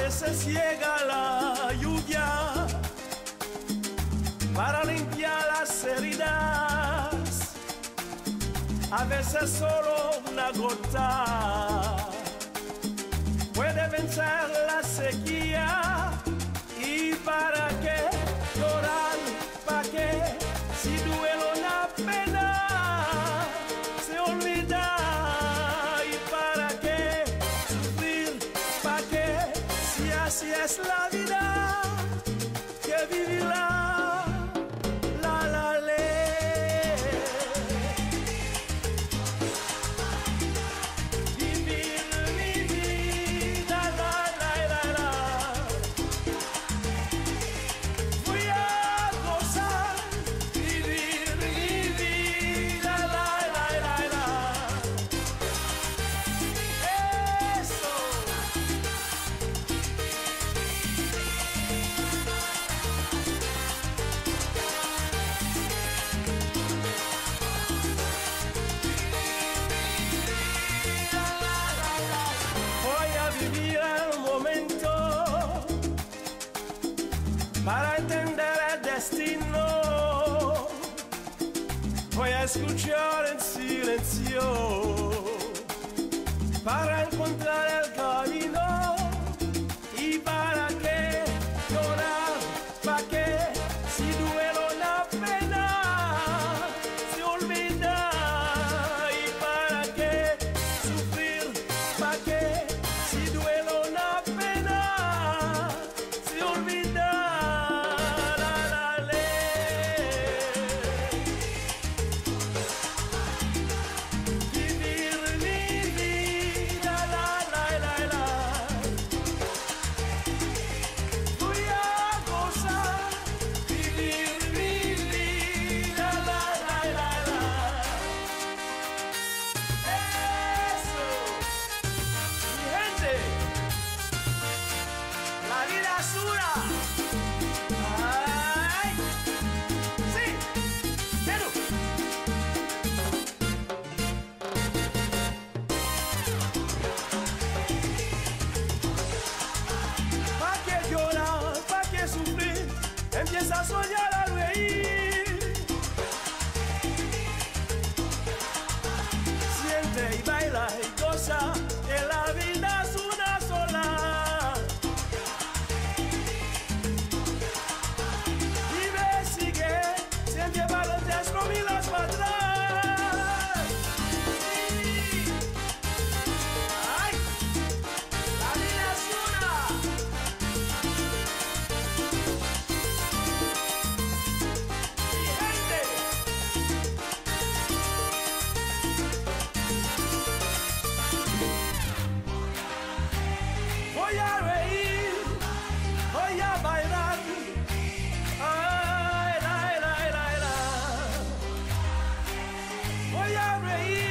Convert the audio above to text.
veces llega la lluvia para limpiar las heridas, a veces solo una gota puede vencer la sequía. ¿Y para qué llorar? ¿Para qué? Si duele una pena se olvida. ¿Y para qué sufrir? ¿Para qué? Si así es la vida, que vivirá la ley. Vivir mi vida, la. Voy a gozar, vivir mi vida, la. Eso. Voy a vivir el momento para entender el destino. Voy a escuchar en silencio para encontrar el camino. ¿Y para qué llorar? ¿Para qué? Si duele la pena se olvida. ¿Y para qué sufrir? ¿Para qué? Si duele una pena se olvida. La ley. Vivir mi vida, la. Voy a gozar, vivir mi vida, la. Eso. Mi gente, la vida es dura. Ay, sí, pero ¿pa' qué llorar? ¿Pa' qué sufrir? Empieza a soñar, a reír. Siente y baila y goza, que la vida es una sola. Vive, sigue, sin llevar los 10.000 para atrás. Sí. Ay, la vida es una. Mi gente. Voy a reír, voy a bailar. Ay, la. Voy a reír.